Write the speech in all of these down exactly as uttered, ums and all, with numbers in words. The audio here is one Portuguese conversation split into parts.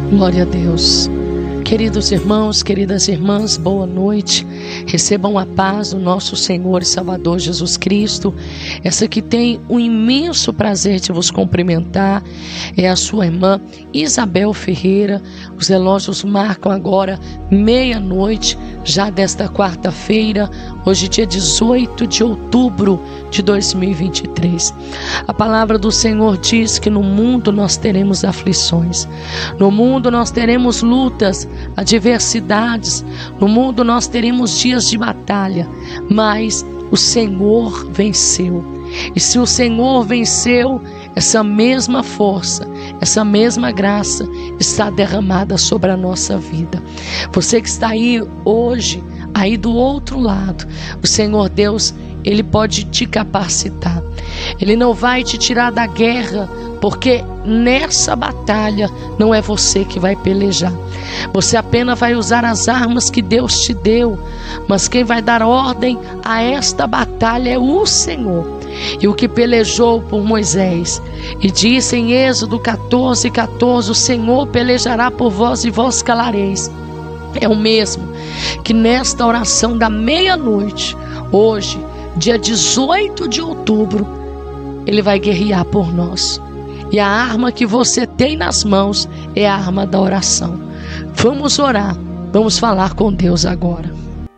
Glória a Deus. Queridos irmãos, queridas irmãs, boa noite. Recebam a paz do nosso Senhor e Salvador Jesus Cristo. Essa que tem o imenso prazer de vos cumprimentar é a sua irmã Isabel Ferreira. Os relógios marcam agora meia-noite, já desta quarta-feira, hoje dia dezoito de outubro de dois mil e vinte e três. A palavra do Senhor diz que no mundo nós teremos aflições, no mundo nós teremos lutas, adversidades, no mundo nós teremos dias de batalha, mas o Senhor venceu. E se o Senhor venceu, essa mesma força, essa mesma graça está derramada sobre a nossa vida. Você que está aí hoje, aí do outro lado, o Senhor Deus, Ele pode te capacitar. Ele não vai te tirar da guerra, porque nessa batalha não é você que vai pelejar. Você apenas vai usar as armas que Deus te deu, mas quem vai dar ordem a esta batalha é o Senhor. E o que pelejou por Moisés, e disse em Êxodo catorze, catorze, o Senhor pelejará por vós e vós calareis. É o mesmo que nesta oração da meia-noite, hoje, dia dezoito de outubro, Ele vai guerrear por nós. E a arma que você tem nas mãos é a arma da oração. Vamos orar, vamos falar com Deus agora.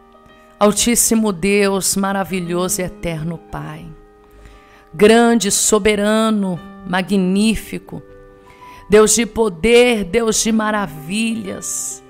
Altíssimo Deus, maravilhoso e eterno Pai, grande, soberano, magnífico, Deus de poder, Deus de maravilhas,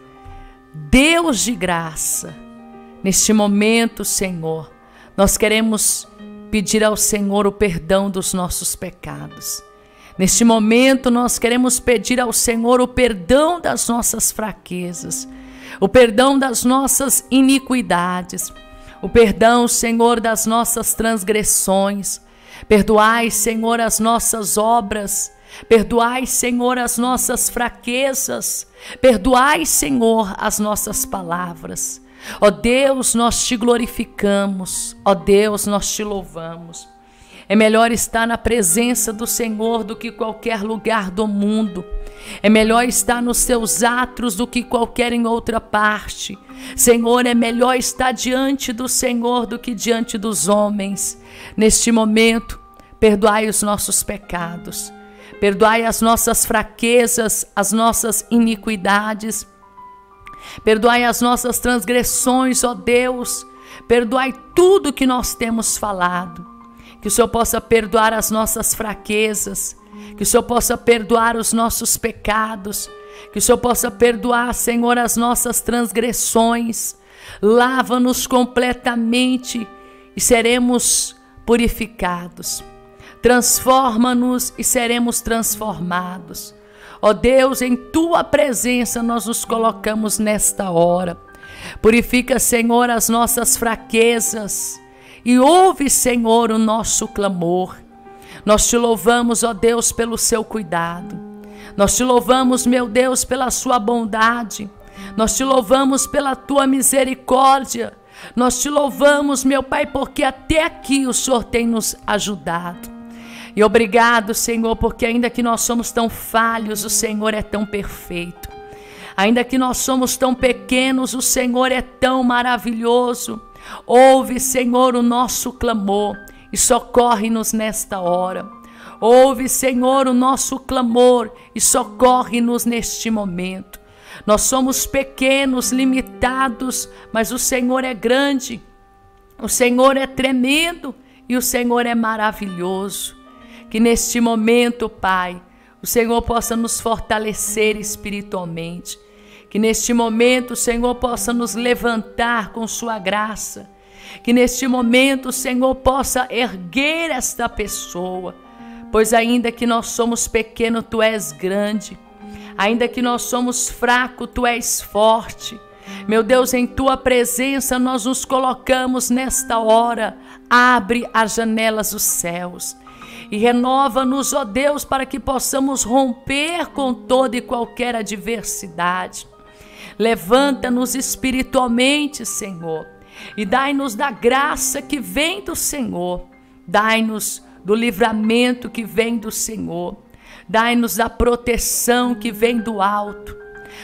Deus de graça. Neste momento, Senhor, nós queremos pedir ao Senhor o perdão dos nossos pecados. Neste momento, nós queremos pedir ao Senhor o perdão das nossas fraquezas, o perdão das nossas iniquidades, o perdão, Senhor, das nossas transgressões. Perdoai, Senhor, as nossas obras, perdoai, Senhor, as nossas fraquezas, perdoai, Senhor, as nossas palavras. Ó Deus, nós te glorificamos, ó Deus, nós te louvamos. É melhor estar na presença do Senhor do que qualquer lugar do mundo. É melhor estar nos seus atos do que qualquer em outra parte. Senhor, é melhor estar diante do Senhor do que diante dos homens. Neste momento, perdoai os nossos pecados. Perdoai as nossas fraquezas, as nossas iniquidades. Perdoai as nossas transgressões, ó Deus. Perdoai tudo que nós temos falado. Que o Senhor possa perdoar as nossas fraquezas, que o Senhor possa perdoar os nossos pecados, que o Senhor possa perdoar, Senhor, as nossas transgressões. Lava-nos completamente e seremos purificados. Transforma-nos e seremos transformados. Ó Deus, em Tua presença nós nos colocamos nesta hora. Purifica, Senhor, as nossas fraquezas. E ouve, Senhor, o nosso clamor. Nós te louvamos, ó Deus, pelo seu cuidado. Nós te louvamos, meu Deus, pela sua bondade. Nós te louvamos pela tua misericórdia. Nós te louvamos, meu Pai, porque até aqui o Senhor tem nos ajudado. E obrigado, Senhor, porque ainda que nós somos tão falhos, o Senhor é tão perfeito. Ainda que nós somos tão pequenos, o Senhor é tão maravilhoso. Ouve, Senhor, o nosso clamor e socorre-nos nesta hora. Ouve, Senhor, o nosso clamor e socorre-nos neste momento. Nós somos pequenos, limitados, mas o Senhor é grande, o Senhor é tremendo e o Senhor é maravilhoso. Que neste momento, Pai, o Senhor possa nos fortalecer espiritualmente. Que neste momento o Senhor possa nos levantar com sua graça. Que neste momento o Senhor possa erguer esta pessoa. Pois ainda que nós somos pequenos, Tu és grande. Ainda que nós somos fracos, Tu és forte. Meu Deus, em Tua presença nós nos colocamos nesta hora. Abre as janelas dos céus. E renova-nos, ó Deus, para que possamos romper com toda e qualquer adversidade. Levanta-nos espiritualmente, Senhor, e dai-nos da graça que vem do Senhor. Dai-nos do livramento que vem do Senhor. Dai-nos da proteção que vem do alto.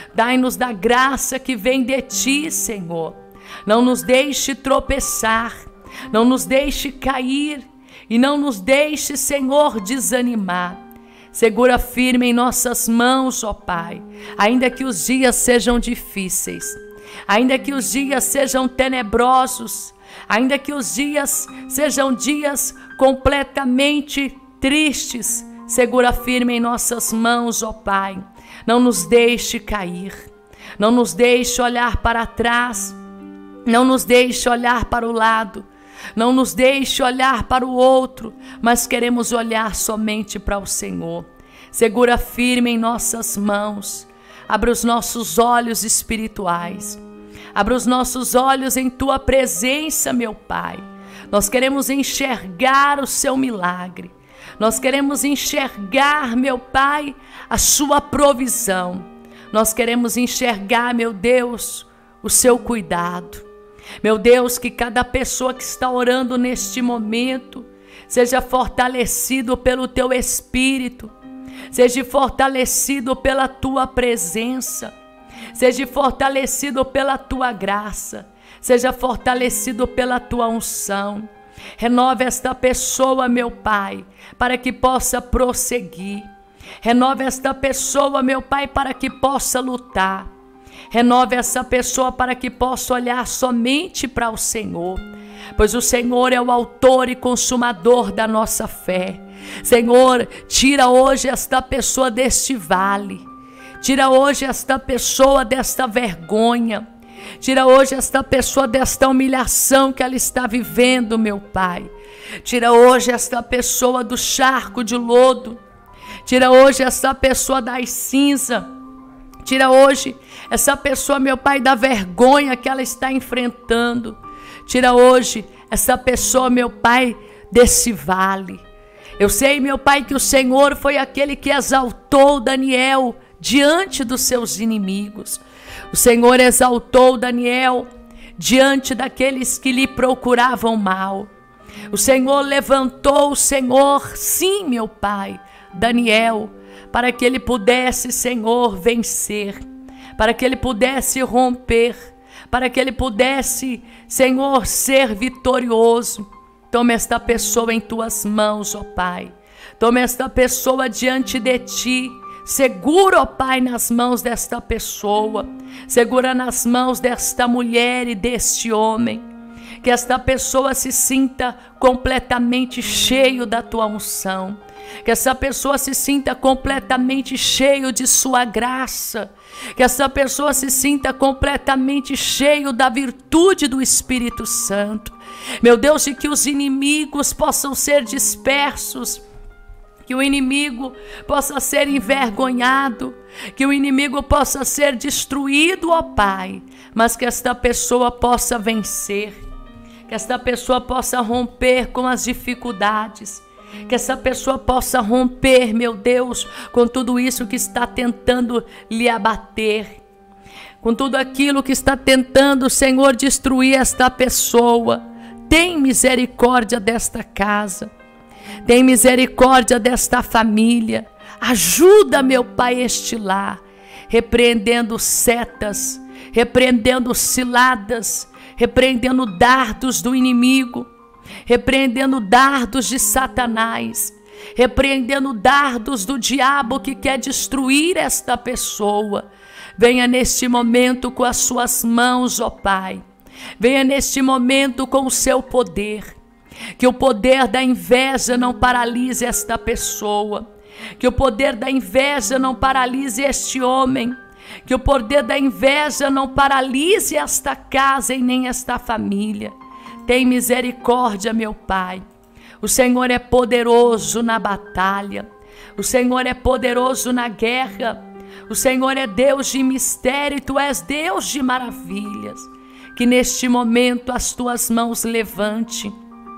Dai-nos da graça que vem de Ti, Senhor. Não nos deixe tropeçar, não nos deixe cair e não nos deixe, Senhor, desanimar. Segura firme em nossas mãos, ó Pai, ainda que os dias sejam difíceis, ainda que os dias sejam tenebrosos, ainda que os dias sejam dias completamente tristes, segura firme em nossas mãos, ó Pai. Não nos deixe cair, não nos deixe olhar para trás, não nos deixe olhar para o lado, não nos deixe olhar para o outro, mas queremos olhar somente para o Senhor. Segura firme em nossas mãos, abre os nossos olhos espirituais, abre os nossos olhos em Tua presença, meu Pai. Nós queremos enxergar o Seu milagre, nós queremos enxergar, meu Pai, a Sua provisão, nós queremos enxergar, meu Deus, o Seu cuidado. Meu Deus, que cada pessoa que está orando neste momento seja fortalecido pelo Teu Espírito, seja fortalecido pela Tua presença, seja fortalecido pela Tua graça, seja fortalecido pela Tua unção. Renova esta pessoa, meu Pai, para que possa prosseguir. Renova esta pessoa, meu Pai, para que possa lutar. Renove essa pessoa para que possa olhar somente para o Senhor, pois o Senhor é o autor e consumador da nossa fé. Senhor, tira hoje esta pessoa deste vale, tira hoje esta pessoa desta vergonha, tira hoje esta pessoa desta humilhação que ela está vivendo, meu Pai. Tira hoje esta pessoa do charco de lodo, tira hoje esta pessoa das cinzas, tira hoje essa pessoa, meu Pai, da vergonha que ela está enfrentando. Tira hoje essa pessoa, meu Pai, desse vale. Eu sei, meu Pai, que o Senhor foi aquele que exaltou Daniel diante dos seus inimigos. O Senhor exaltou Daniel diante daqueles que lhe procuravam mal. O Senhor levantou o Senhor, sim, meu Pai, Daniel, para que ele pudesse, Senhor, vencer, para que ele pudesse romper, para que ele pudesse, Senhor, ser vitorioso. Toma esta pessoa em Tuas mãos, ó Pai. Toma esta pessoa diante de Ti. Segura, ó Pai, nas mãos desta pessoa. Segura nas mãos desta mulher e deste homem. Que esta pessoa se sinta completamente cheio da Tua unção. Que essa pessoa se sinta completamente cheio de Sua graça. Que essa pessoa se sinta completamente cheio da virtude do Espírito Santo. Meu Deus, e que os inimigos possam ser dispersos. Que o inimigo possa ser envergonhado. Que o inimigo possa ser destruído, ó Pai. Mas que esta pessoa possa vencer. Que esta pessoa possa romper com as dificuldades. Que essa pessoa possa romper, meu Deus, com tudo isso que está tentando lhe abater, com tudo aquilo que está tentando, Senhor, destruir esta pessoa. Tem misericórdia desta casa, tem misericórdia desta família. Ajuda, meu Pai, este lar, repreendendo setas, repreendendo ciladas, repreendendo dardos do inimigo, repreendendo dardos de Satanás, repreendendo dardos do diabo que quer destruir esta pessoa. Venha neste momento com as Suas mãos, ó Pai. Venha neste momento com o Seu poder. Que o poder da inveja não paralise esta pessoa. Que o poder da inveja não paralise este homem. Que o poder da inveja não paralise esta casa e nem esta família. Tem misericórdia, meu Pai. O Senhor é poderoso na batalha. O Senhor é poderoso na guerra. O Senhor é Deus de mistério e Tu és Deus de maravilhas. Que neste momento as Tuas mãos levante.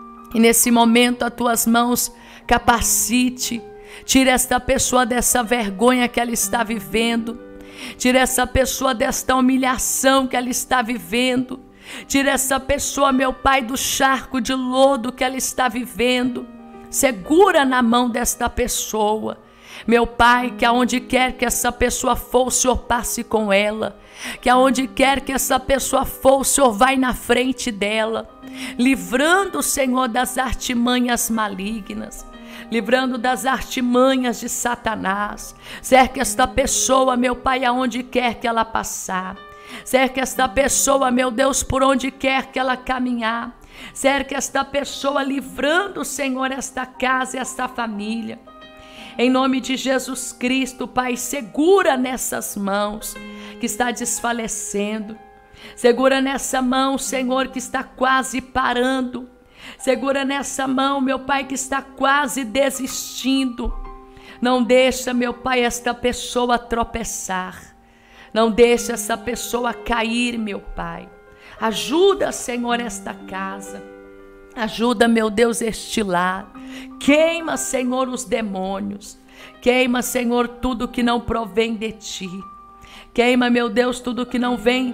E nesse momento as Tuas mãos capacite. Tire esta pessoa dessa vergonha que ela está vivendo. Tire essa pessoa desta humilhação que ela está vivendo. Tira essa pessoa, meu Pai, do charco de lodo que ela está vivendo. Segura na mão desta pessoa. Meu Pai, que aonde quer que essa pessoa for, o Senhor passe com ela. Que aonde quer que essa pessoa for, o Senhor vai na frente dela, livrando, Senhor, das artimanhas malignas, livrando das artimanhas de Satanás. Cerca esta pessoa, meu Pai, aonde quer que ela passar. Cerca esta pessoa, meu Deus, por onde quer que ela caminhar. Cerca esta pessoa, livrando, Senhor, esta casa e esta família. Em nome de Jesus Cristo, Pai, segura nessas mãos que está desfalecendo. Segura nessa mão, Senhor, que está quase parando. Segura nessa mão, meu Pai, que está quase desistindo. Não deixa, meu Pai, esta pessoa tropeçar. Não deixa essa pessoa cair, meu Pai. Ajuda, Senhor, esta casa. Ajuda, meu Deus, este lar. Queima, Senhor, os demônios. Queima, Senhor, tudo que não provém de Ti. Queima, meu Deus, tudo que não vem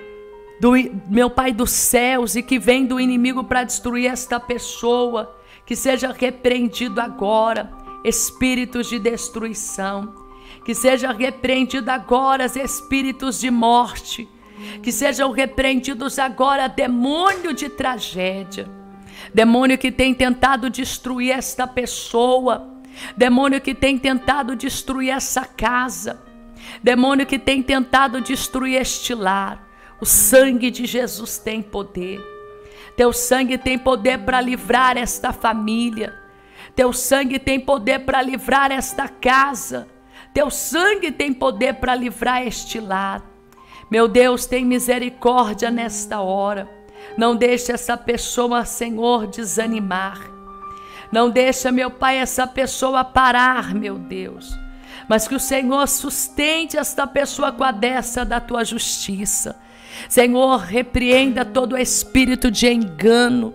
do meu Pai dos céus e que vem do inimigo para destruir esta pessoa. Que seja repreendido agora espíritos de destruição. Que seja repreendido agora espíritos de morte. Que sejam repreendidos agora demônio de tragédia. Demônio que tem tentado destruir esta pessoa. Demônio que tem tentado destruir essa casa. Demônio que tem tentado destruir este lar. O sangue de Jesus tem poder. Teu sangue tem poder para livrar esta família. Teu sangue tem poder para livrar esta casa. Teu sangue tem poder para livrar este lar. Meu Deus, tem misericórdia nesta hora. Não deixe essa pessoa, Senhor, desanimar. Não deixa, meu Pai, essa pessoa parar, meu Deus. Mas que o Senhor sustente esta pessoa com a destra da Tua justiça. Senhor, repreenda todo espírito de engano.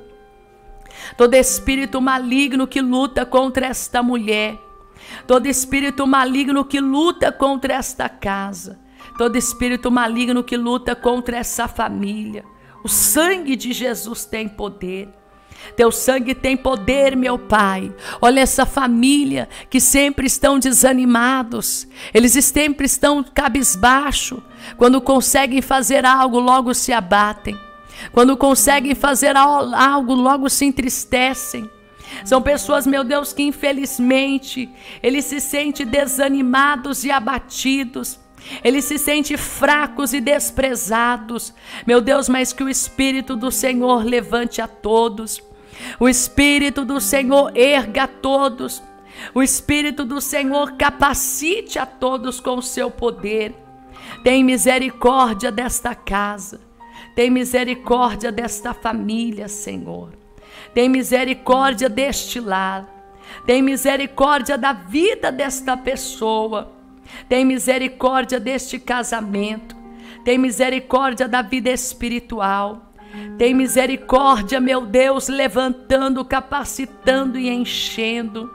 Todo espírito maligno que luta contra esta mulher. Todo espírito maligno que luta contra esta casa. Todo espírito maligno que luta contra essa família. O sangue de Jesus tem poder. Teu sangue tem poder, meu Pai. Olha essa família que sempre estão desanimados. Eles sempre estão cabisbaixo. Quando conseguem fazer algo, logo se abatem. Quando conseguem fazer algo, logo se entristecem. São pessoas, meu Deus, que infelizmente eles se sentem desanimados e abatidos. Eles se sentem fracos e desprezados. Meu Deus, mas que o Espírito do Senhor levante a todos. O Espírito do Senhor erga a todos. O Espírito do Senhor capacite a todos com o seu poder. Tem misericórdia desta casa. Tem misericórdia desta família, Senhor. Tem misericórdia deste lar. Tem misericórdia da vida desta pessoa. Tem misericórdia deste casamento. Tem misericórdia da vida espiritual. Tem misericórdia, meu Deus, levantando, capacitando e enchendo.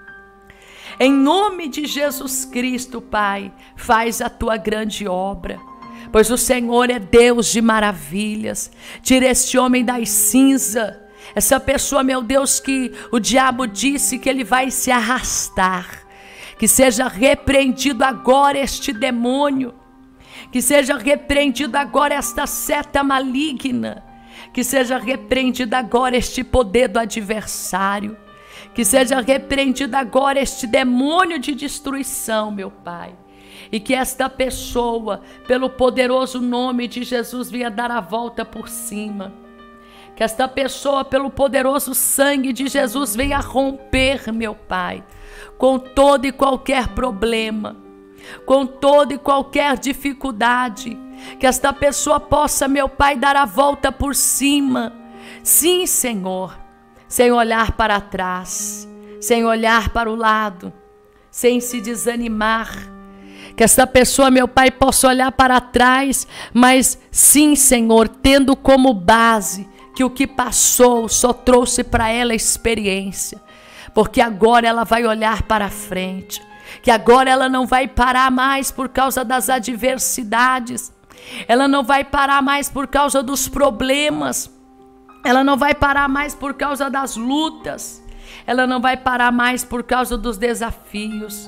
Em nome de Jesus Cristo, Pai, faz a Tua grande obra. Pois o Senhor é Deus de maravilhas. Tira este homem das cinzas. Essa pessoa, meu Deus, que o diabo disse que ele vai se arrastar. Que seja repreendido agora este demônio. Que seja repreendido agora esta seta maligna. Que seja repreendido agora este poder do adversário. Que seja repreendido agora este demônio de destruição, meu Pai. E que esta pessoa, pelo poderoso nome de Jesus, venha dar a volta por cima. Que esta pessoa, pelo poderoso sangue de Jesus, venha romper, meu Pai, com todo e qualquer problema, com toda e qualquer dificuldade. Que esta pessoa possa, meu Pai, dar a volta por cima. Sim, Senhor, sem olhar para trás, sem olhar para o lado, sem se desanimar. Que esta pessoa, meu Pai, possa olhar para trás, mas sim, Senhor, tendo como base que o que passou só trouxe para ela experiência. Porque agora ela vai olhar para frente. Que agora ela não vai parar mais por causa das adversidades. Ela não vai parar mais por causa dos problemas. Ela não vai parar mais por causa das lutas. Ela não vai parar mais por causa dos desafios.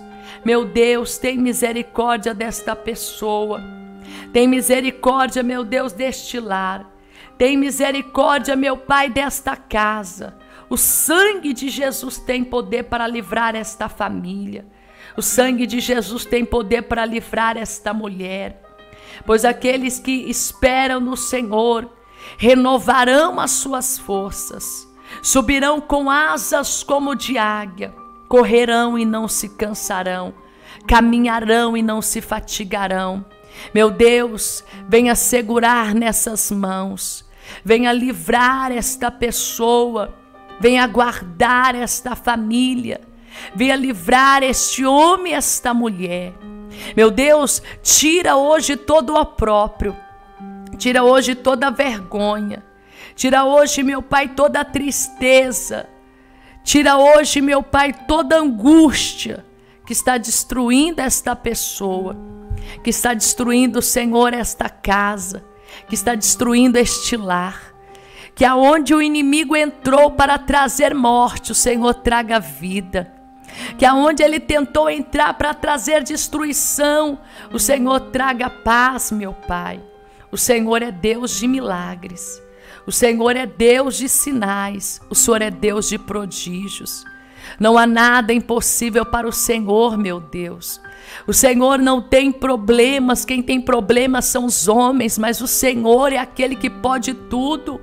Meu Deus, tem misericórdia desta pessoa. Tem misericórdia, meu Deus, deste lar. Tem misericórdia, meu Pai, desta casa. O sangue de Jesus tem poder para livrar esta família. O sangue de Jesus tem poder para livrar esta mulher. Pois aqueles que esperam no Senhor renovarão as suas forças, subirão com asas como de águia, correrão e não se cansarão, caminharão e não se fatigarão. Meu Deus, venha segurar nessas mãos, venha livrar esta pessoa, venha guardar esta família, venha livrar este homem e esta mulher. Meu Deus, tira hoje todo o opróbrio, tira hoje toda a vergonha, tira hoje, meu Pai, toda a tristeza, tira hoje, meu Pai, toda a angústia que está destruindo esta pessoa, que está destruindo, Senhor, esta casa, que está destruindo este lar, que aonde o inimigo entrou para trazer morte, o Senhor traga vida, que aonde ele tentou entrar para trazer destruição, o Senhor traga paz, meu Pai. O Senhor é Deus de milagres, o Senhor é Deus de sinais, o Senhor é Deus de prodígios. Não há nada impossível para o Senhor, meu Deus. O Senhor não tem problemas, quem tem problemas são os homens, mas o Senhor é aquele que pode tudo.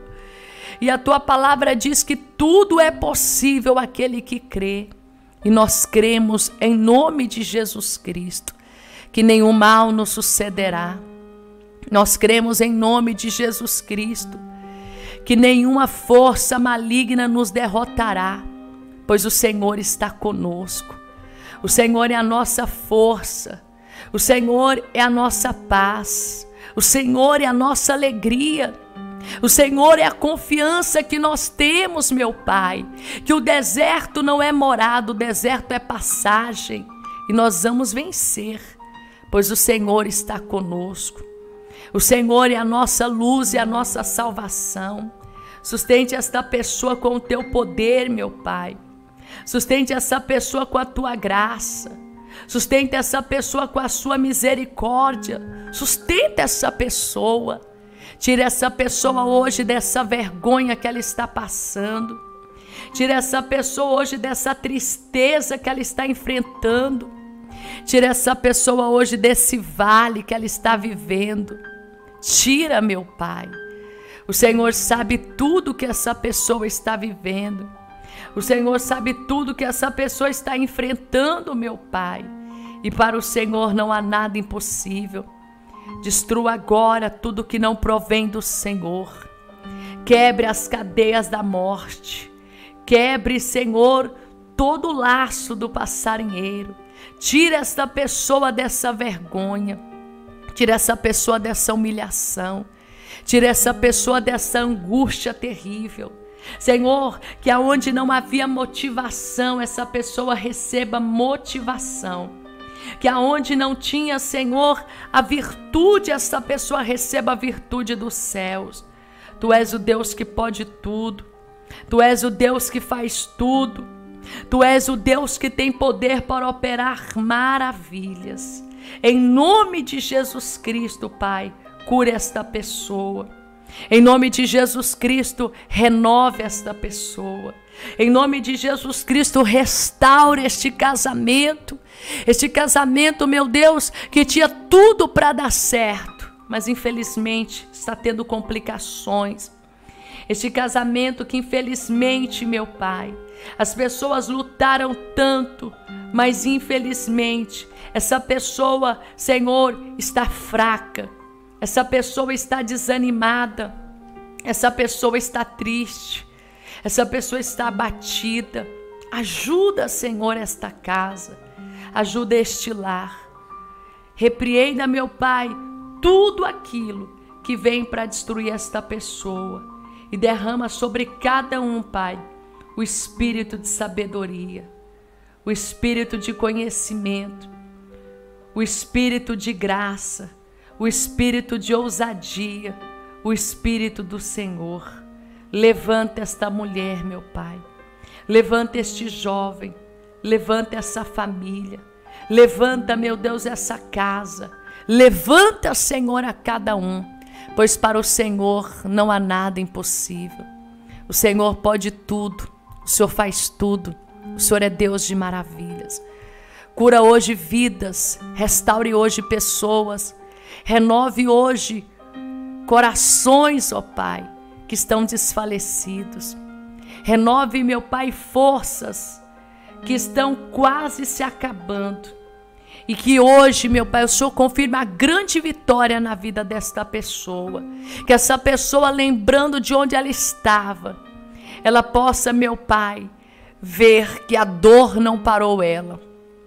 E a tua palavra diz que tudo é possível àquele que crê. E nós cremos em nome de Jesus Cristo, que nenhum mal nos sucederá. Nós cremos em nome de Jesus Cristo, que nenhuma força maligna nos derrotará, pois o Senhor está conosco. O Senhor é a nossa força, o Senhor é a nossa paz, o Senhor é a nossa alegria. O Senhor é a confiança que nós temos, meu Pai, que o deserto não é morada, o deserto é passagem, e nós vamos vencer, pois o Senhor está conosco. O Senhor é a nossa luz e a nossa salvação. Sustente esta pessoa com o teu poder, meu Pai. Sustente essa pessoa com a tua graça. Sustente essa pessoa com a sua misericórdia. Sustenta essa pessoa. Tire essa pessoa hoje dessa vergonha que ela está passando. Tire essa pessoa hoje dessa tristeza que ela está enfrentando. Tire essa pessoa hoje desse vale que ela está vivendo. Tira, meu Pai. O Senhor sabe tudo que essa pessoa está vivendo. O Senhor sabe tudo que essa pessoa está enfrentando, meu Pai. E para o Senhor não há nada impossível. Destrua agora tudo que não provém do Senhor. Quebre as cadeias da morte. Quebre, Senhor, todo o laço do passarinheiro. Tira esta pessoa dessa vergonha. Tira essa pessoa dessa humilhação. Tira essa pessoa dessa angústia terrível. Senhor, que aonde não havia motivação, essa pessoa receba motivação. Que aonde não tinha, Senhor, a virtude, essa pessoa receba a virtude dos céus. Tu és o Deus que pode tudo. Tu és o Deus que faz tudo. Tu és o Deus que tem poder para operar maravilhas. Em nome de Jesus Cristo, Pai, cure esta pessoa. Em nome de Jesus Cristo, renove esta pessoa. Em nome de Jesus Cristo, restaure este casamento. Este casamento, meu Deus, que tinha tudo para dar certo, mas infelizmente está tendo complicações. Este casamento que infelizmente, meu Pai, as pessoas lutaram tanto, mas infelizmente essa pessoa, Senhor, está fraca. Essa pessoa está desanimada. Essa pessoa está triste. Essa pessoa está abatida. Ajuda, Senhor, esta casa. Ajuda este lar. Repreenda, meu Pai, tudo aquilo que vem para destruir esta pessoa. E derrama sobre cada um, Pai, o espírito de sabedoria, o espírito de conhecimento, o espírito de graça, o espírito de ousadia, o espírito do Senhor. Levanta esta mulher, meu Pai. Levanta este jovem. Levanta essa família. Levanta, meu Deus, essa casa. Levanta, Senhor, a cada um, pois para o Senhor não há nada impossível. O Senhor pode tudo, o Senhor faz tudo, o Senhor é Deus de maravilhas. Cura hoje vidas, restaure hoje pessoas, renove hoje corações, ó Pai, que estão desfalecidos. Renove, meu Pai, forças que estão quase se acabando. E que hoje, meu Pai, o Senhor confirma a grande vitória na vida desta pessoa. Que essa pessoa, lembrando de onde ela estava, ela possa, meu Pai, ver que a dor não parou ela.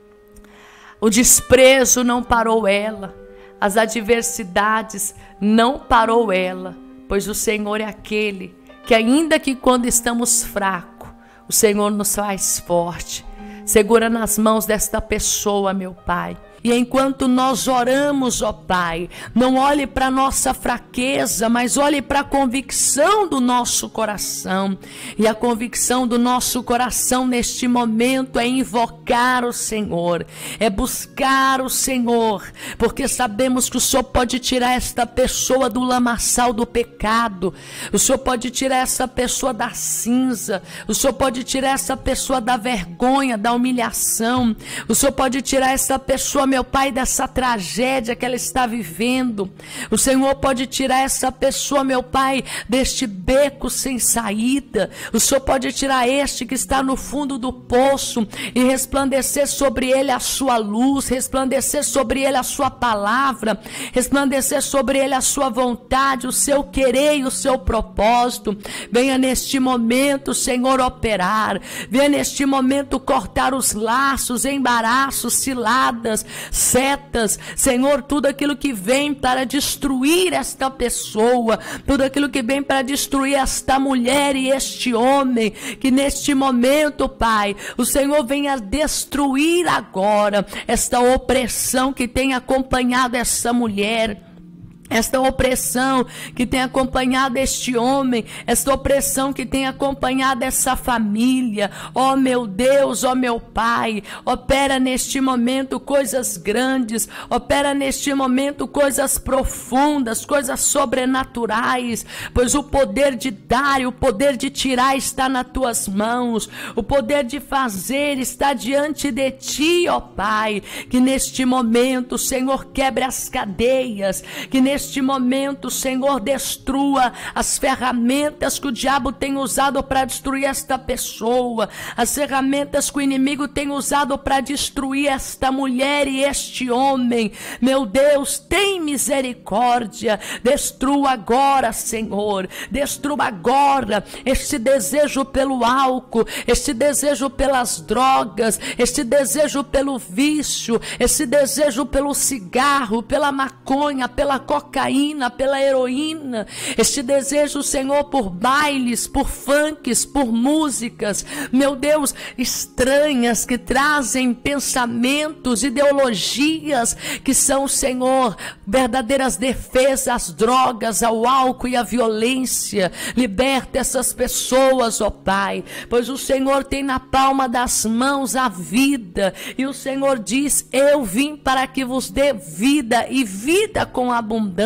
O desprezo não parou ela. As adversidades não parou ela. Pois o Senhor é aquele que, ainda que quando estamos fracos, o Senhor nos faz forte. Segura nas mãos desta pessoa, meu Pai. E enquanto nós oramos, ó Pai, não olhe para a nossa fraqueza, mas olhe para a convicção do nosso coração. E a convicção do nosso coração neste momento é invocar o Senhor, é buscar o Senhor, porque sabemos que o Senhor pode tirar esta pessoa do lamaçal do pecado, o Senhor pode tirar essa pessoa da cinza, o Senhor pode tirar essa pessoa da vergonha, da humilhação, o Senhor pode tirar essa pessoa, meu Pai, dessa tragédia que ela está vivendo. O Senhor pode tirar essa pessoa, meu Pai, deste beco sem saída. O Senhor pode tirar este que está no fundo do poço e resplandecer sobre ele a sua luz, resplandecer sobre ele a sua palavra, resplandecer sobre ele a sua vontade, o seu querer e o seu propósito. Venha neste momento, Senhor, operar. Venha neste momento cortar os laços, embaraços, ciladas, setas, Senhor, tudo aquilo que vem para destruir esta pessoa, tudo aquilo que vem para destruir esta mulher e este homem, que neste momento, Pai, o Senhor venha destruir agora esta opressão que tem acompanhado essa mulher, esta opressão que tem acompanhado este homem, esta opressão que tem acompanhado essa família. Ó meu Deus, ó meu Pai, opera neste momento coisas grandes, opera neste momento coisas profundas, coisas sobrenaturais, pois o poder de dar e o poder de tirar está nas tuas mãos, o poder de fazer está diante de ti, ó Pai. Que neste momento o Senhor quebre as cadeias, que neste Neste momento, Senhor, destrua as ferramentas que o diabo tem usado para destruir esta pessoa, as ferramentas que o inimigo tem usado para destruir esta mulher e este homem. Meu Deus, tem misericórdia, destrua agora, Senhor, destrua agora este desejo pelo álcool, este desejo pelas drogas, este desejo pelo vício, este desejo pelo cigarro, pela maconha, pela cocaína, cocaína, pela heroína, este desejo, Senhor, por bailes, por funks, por músicas, meu Deus, estranhas, que trazem pensamentos, ideologias, que são, Senhor, verdadeiras defesas às drogas, ao álcool e à violência. Liberta essas pessoas, ó Pai, pois o Senhor tem na palma das mãos a vida, e o Senhor diz: eu vim para que vos dê vida, e vida com abundância.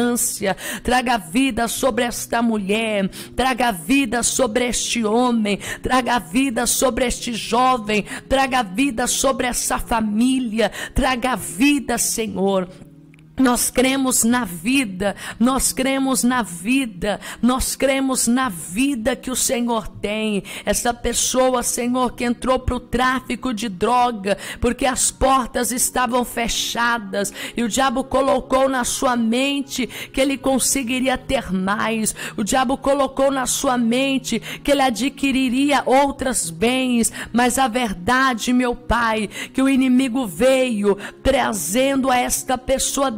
Traga vida sobre esta mulher, traga vida sobre este homem, traga vida sobre este jovem, traga vida sobre essa família, traga vida, Senhor. Nós cremos na vida, nós cremos na vida, nós cremos na vida que o Senhor tem. Essa pessoa, Senhor, que entrou para o tráfico de droga, porque as portas estavam fechadas, e o diabo colocou na sua mente que ele conseguiria ter mais, o diabo colocou na sua mente que ele adquiriria outros bens, mas a verdade, meu Pai, que o inimigo veio trazendo a esta pessoa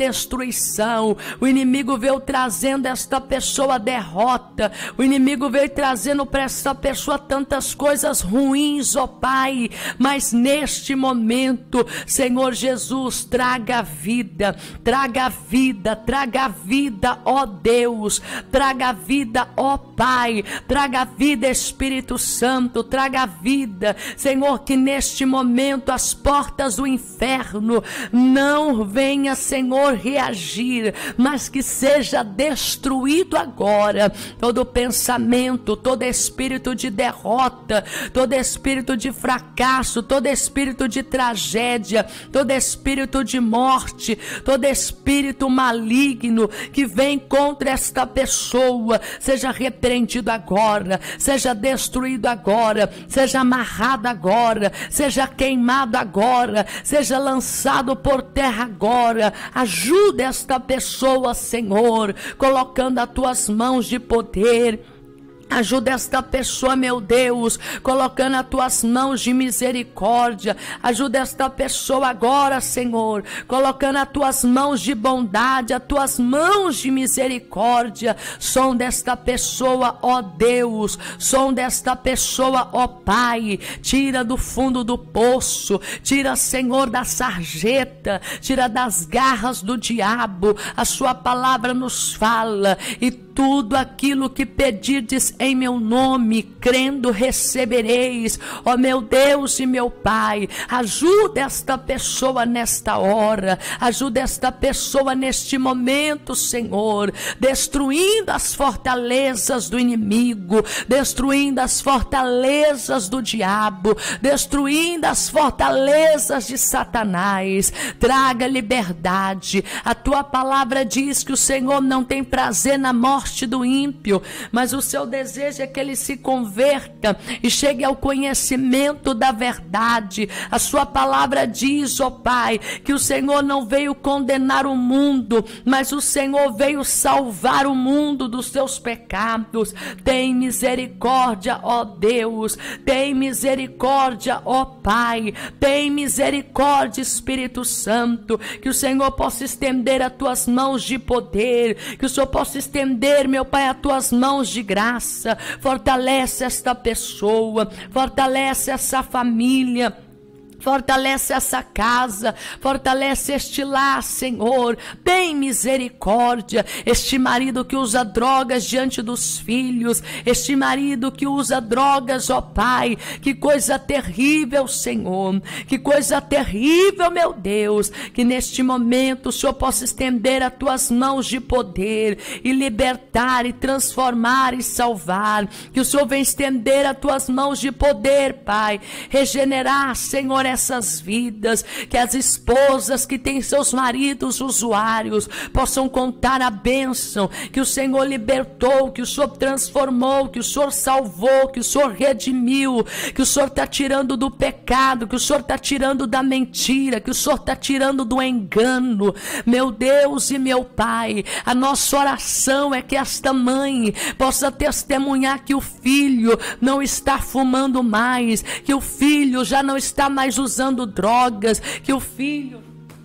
destruição, o inimigo veio trazendo esta pessoa derrota, o inimigo veio trazendo para esta pessoa tantas coisas ruins, ó Pai, mas neste momento, Senhor Jesus, traga vida, traga vida, traga vida, ó Deus, traga vida, ó Pai, traga vida, Espírito Santo, traga vida, Senhor, que neste momento as portas do inferno não venha, Senhor, reagir, mas que seja destruído agora todo pensamento, todo espírito de derrota, todo espírito de fracasso, todo espírito de tragédia, todo espírito de morte, todo espírito maligno que vem contra esta pessoa, seja repreendido agora, seja destruído agora, seja amarrado agora, seja queimado agora, seja lançado por terra agora. Ajuda esta pessoa, Senhor, colocando as tuas mãos de poder. Ajuda esta pessoa, meu Deus, colocando as tuas mãos de misericórdia. Ajuda esta pessoa agora, Senhor, colocando as tuas mãos de bondade, as tuas mãos de misericórdia. Som desta pessoa, ó Deus, som desta pessoa, ó Pai. Tira do fundo do poço, tira, Senhor, da sarjeta, tira das garras do diabo. A sua palavra nos fala, e tudo aquilo que pedirdes em meu nome, crendo recebereis. Ó meu Deus e meu Pai, ajuda esta pessoa nesta hora, ajuda esta pessoa neste momento, Senhor, destruindo as fortalezas do inimigo, destruindo as fortalezas do diabo, destruindo as fortalezas de Satanás. Traga liberdade. A tua palavra diz que o Senhor não tem prazer na morte do ímpio, mas o seu desejo é que ele se converta e chegue ao conhecimento da verdade. A sua palavra diz, ó Pai, que o Senhor não veio condenar o mundo, mas o Senhor veio salvar o mundo dos seus pecados. Tem misericórdia, ó Deus, tem misericórdia, ó Pai, tem misericórdia, Espírito Santo, que o Senhor possa estender as tuas mãos de poder, que o Senhor possa estender, meu Pai, as tuas mãos de graça. Fortalece esta pessoa, fortalece essa família, fortalece essa casa, fortalece este lar, Senhor. Tem misericórdia. Este marido que usa drogas diante dos filhos, este marido que usa drogas, ó Pai, que coisa terrível, Senhor, que coisa terrível, meu Deus, que neste momento o Senhor possa estender as tuas mãos de poder e libertar e transformar e salvar, que o Senhor venha estender as tuas mãos de poder, Pai, regenerar, Senhor, essas vidas, que as esposas que têm seus maridos usuários possam contar a bênção que o Senhor libertou, que o Senhor transformou, que o Senhor salvou, que o Senhor redimiu, que o Senhor está tirando do pecado, que o Senhor está tirando da mentira, que o Senhor está tirando do engano. Meu Deus e meu Pai, a nossa oração é que esta mãe possa testemunhar que o filho não está fumando mais, que o filho já não está mais usando drogas, que o filho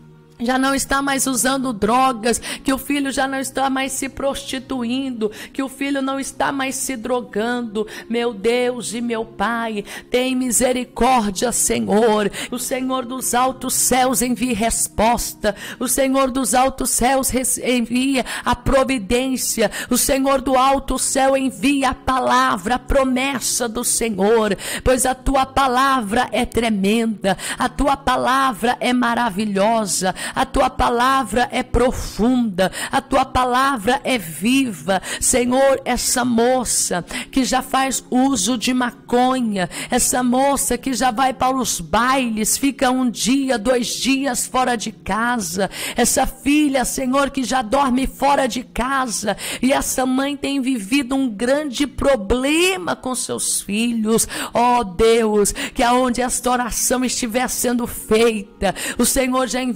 já não está mais usando drogas, que o filho já não está mais se prostituindo, que o filho não está mais se drogando. Meu Deus e meu Pai, tem misericórdia, Senhor. O Senhor dos altos céus envia resposta, o Senhor dos altos céus envia a providência, o Senhor do alto céu envia a palavra, a promessa do Senhor, pois a tua palavra é tremenda, a tua palavra é maravilhosa, a tua palavra é profunda, a tua palavra é viva. Senhor, essa moça que já faz uso de maconha, essa moça que já vai para os bailes, fica um dia, dois dias fora de casa, essa filha, Senhor, que já dorme fora de casa, e essa mãe tem vivido um grande problema com seus filhos. Ó Deus, que aonde esta oração estiver sendo feita, o Senhor já envia os seus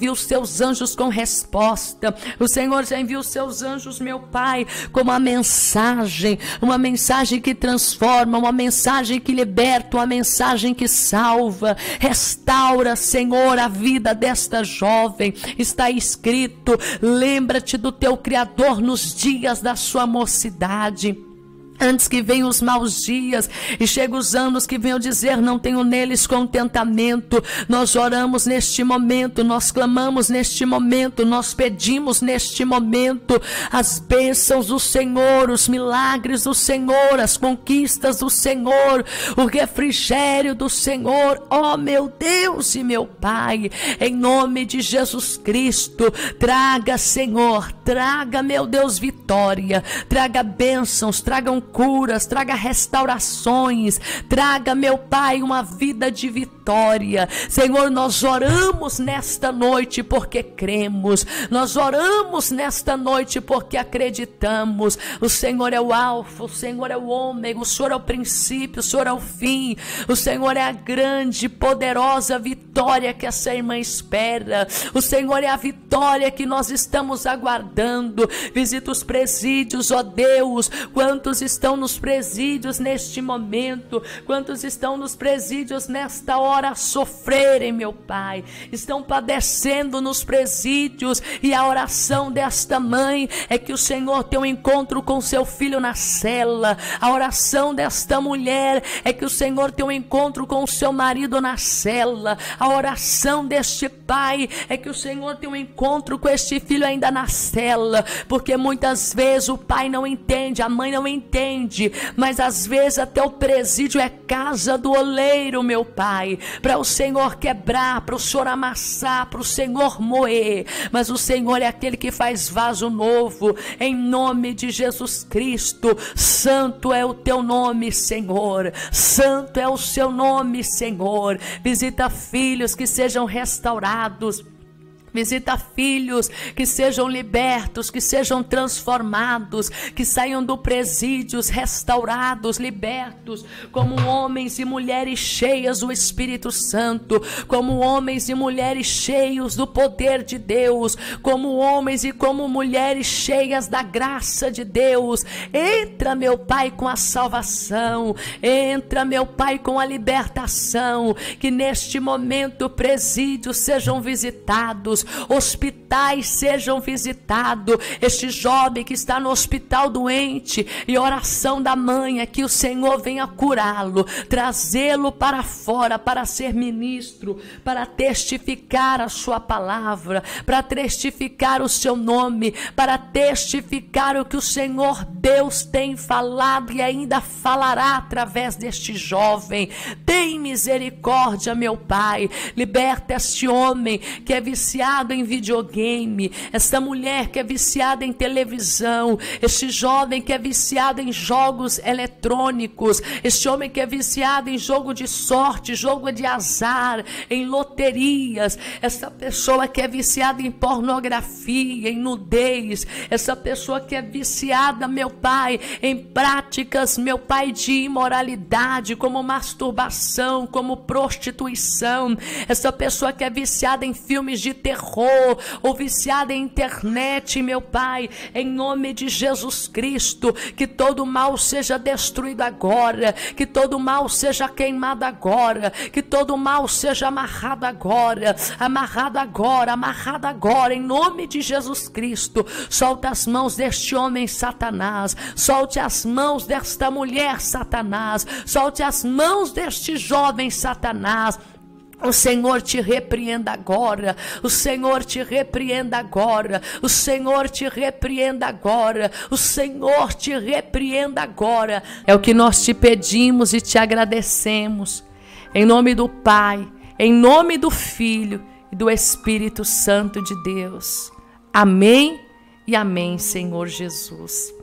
seus anjos com resposta. O Senhor já envia os seus anjos, meu Pai, com uma mensagem, uma mensagem que transforma, uma mensagem que liberta, uma mensagem que salva. Restaura, Senhor, a vida desta jovem. Está escrito: lembra-te do teu Criador nos dias da sua mocidade. Antes que venham os maus dias e cheguem os anos que venham dizer: não tenho neles contentamento. Nós oramos neste momento, nós clamamos neste momento, nós pedimos neste momento as bênçãos do Senhor, os milagres do Senhor, as conquistas do Senhor, o refrigério do Senhor. Ó meu Deus e meu Pai, em nome de Jesus Cristo, traga, Senhor, traga, meu Deus, vitória, traga bênçãos, tragam curas, traga restaurações, traga, meu Pai, uma vida de vitória. Senhor, nós oramos nesta noite porque cremos, nós oramos nesta noite porque acreditamos. O Senhor é o alfa, o Senhor é o ômega, o Senhor é o princípio, o Senhor é o fim, o Senhor é a grande, poderosa vitória que essa irmã espera. O Senhor é a vitória que nós estamos aguardando. Visita os presídios, ó Deus. Quantos estão nos presídios neste momento? Quantos estão nos presídios nesta hora a sofrerem, meu Pai? Estão padecendo nos presídios, e a oração desta mãe é que o Senhor tenha um encontro com seu filho na cela. A oração desta mulher é que o Senhor tenha um encontro com o seu marido na cela. A oração deste pai é que o Senhor tenha um encontro com este filho ainda na cela, porque muitas vezes o pai não entende, a mãe não entende, mas às vezes até o presídio é casa do oleiro, meu Pai, para o Senhor quebrar, para o Senhor amassar, para o Senhor moer. Mas o Senhor é aquele que faz vaso novo, em nome de Jesus Cristo. Santo é o teu nome, Senhor, santo é o seu nome, Senhor. Visita filhos que sejam restaurados, visita filhos que sejam libertos, que sejam transformados, que saiam do presídios restaurados, libertos, como homens e mulheres cheias do Espírito Santo, como homens e mulheres cheios do poder de Deus, como homens e como mulheres cheias da graça de Deus. Entra, meu Pai, com a salvação, entra, meu Pai, com a libertação, que neste momento presídios sejam visitados, hospitais sejam visitados. Este jovem que está no hospital doente, e oração da mãe é que o Senhor venha curá-lo, trazê-lo para fora, para ser ministro, para testificar a sua palavra, para testificar o seu nome, para testificar o que o Senhor Deus tem falado e ainda falará através deste jovem. Tem misericórdia, meu Pai, liberta este homem que é viciado em videogame, essa mulher que é viciada em televisão, este jovem que é viciado em jogos eletrônicos, este homem que é viciado em jogo de sorte, jogo de azar, em loterias, essa pessoa que é viciada em pornografia, em nudez, essa pessoa que é viciada, meu Pai, em práticas, meu Pai, de imoralidade, como masturbação, como prostituição, essa pessoa que é viciada em filmes de terror, ou viciada em internet, meu Pai, em nome de Jesus Cristo, que todo mal seja destruído agora, que todo mal seja queimado agora, que todo mal seja amarrado agora, amarrado agora, amarrado agora, em nome de Jesus Cristo. Solta as mãos deste homem, Satanás, solte as mãos desta mulher, Satanás, solte as mãos deste jovem, Satanás. O Senhor te repreenda agora, o Senhor te repreenda agora, o Senhor te repreenda agora, o Senhor te repreenda agora. É o que nós te pedimos e te agradecemos, em nome do Pai, em nome do Filho e do Espírito Santo de Deus. Amém e amém, Senhor Jesus.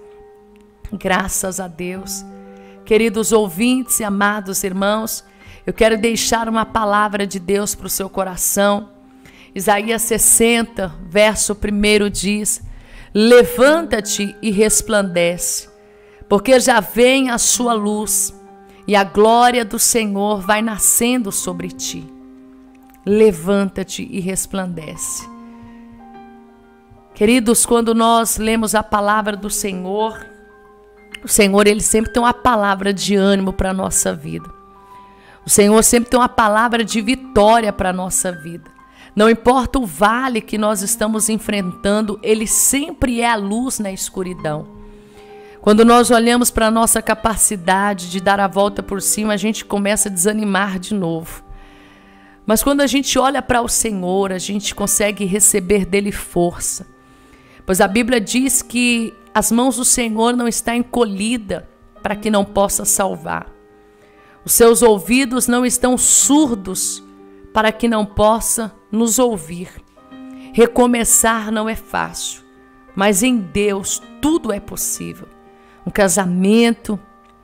Graças a Deus. Queridos ouvintes e amados irmãos, eu quero deixar uma palavra de Deus para o seu coração. Isaías sessenta, verso primeiro diz: levanta-te e resplandece, porque já vem a sua luz, e a glória do Senhor vai nascendo sobre ti. Levanta-te e resplandece. Queridos, quando nós lemos a palavra do Senhor, o Senhor, Ele sempre tem uma palavra de ânimo para a nossa vida. O Senhor sempre tem uma palavra de vitória para a nossa vida. Não importa o vale que nós estamos enfrentando, Ele sempre é a luz na escuridão. Quando nós olhamos para a nossa capacidade de dar a volta por cima, a gente começa a desanimar de novo. Mas quando a gente olha para o Senhor, a gente consegue receber dele força. Pois a Bíblia diz que as mãos do Senhor não estão encolhidas para que não possa salvar. Os seus ouvidos não estão surdos para que não possa nos ouvir. Recomeçar não é fácil, mas em Deus tudo é possível. Um casamento,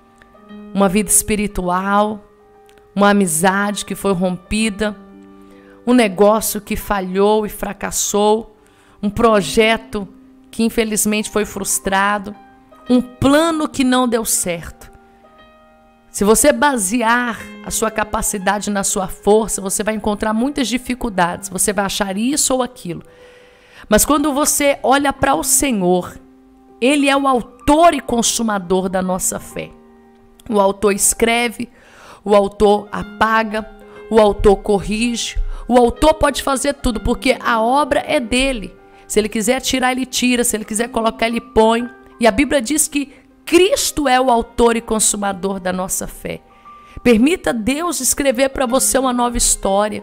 uma vida espiritual, uma amizade que foi rompida, um negócio que falhou e fracassou, um projeto que infelizmente foi frustrado, um plano que não deu certo. Se você basear a sua capacidade na sua força, você vai encontrar muitas dificuldades, você vai achar isso ou aquilo. Mas quando você olha para o Senhor, Ele é o autor e consumador da nossa fé. O autor escreve, o autor apaga, o autor corrige, o autor pode fazer tudo, porque a obra é dele. Se ele quiser tirar, ele tira, se ele quiser colocar, ele põe. E a Bíblia diz que Cristo é o autor e consumador da nossa fé. Permita Deus escrever para você uma nova história.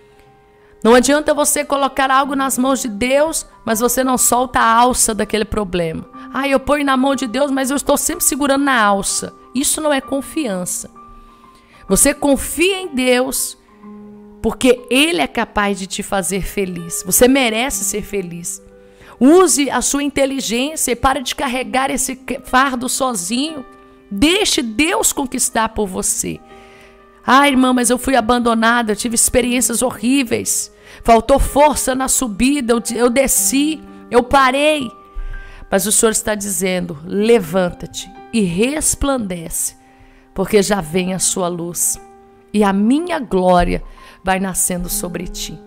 Não adianta você colocar algo nas mãos de Deus, mas você não solta a alça daquele problema. Ah, eu ponho na mão de Deus, mas eu estou sempre segurando na alça. Isso não é confiança. Você confia em Deus, porque Ele é capaz de te fazer feliz. Você merece ser feliz. Use a sua inteligência e pare de carregar esse fardo sozinho. Deixe Deus conquistar por você. Ah, irmã, mas eu fui abandonada, eu tive experiências horríveis. Faltou força na subida, eu, eu desci, eu parei. Mas o Senhor está dizendo, levanta-te e resplandece, porque já vem a sua luz. E a minha glória vai nascendo sobre ti.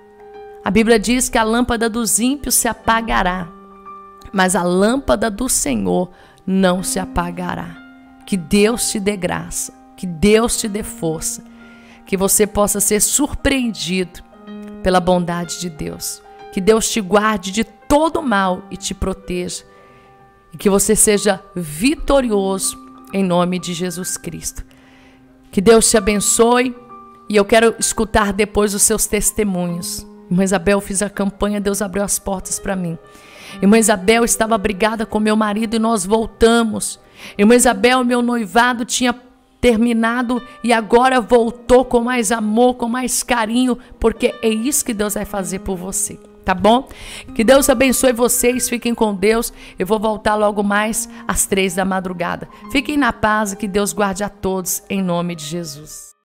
A Bíblia diz que a lâmpada dos ímpios se apagará, mas a lâmpada do Senhor não se apagará. Que Deus te dê graça, que Deus te dê força, que você possa ser surpreendido pela bondade de Deus. Que Deus te guarde de todo mal e te proteja. E que você seja vitorioso em nome de Jesus Cristo. Que Deus te abençoe e eu quero escutar depois os seus testemunhos. Irmã Isabel, eu fiz a campanha, Deus abriu as portas para mim. Irmã Isabel, estava brigada com meu marido e nós voltamos. Irmã Isabel, meu noivado tinha terminado e agora voltou com mais amor, com mais carinho, porque é isso que Deus vai fazer por você, tá bom? Que Deus abençoe vocês, fiquem com Deus. Eu vou voltar logo mais às três da madrugada. Fiquem na paz e que Deus guarde a todos em nome de Jesus.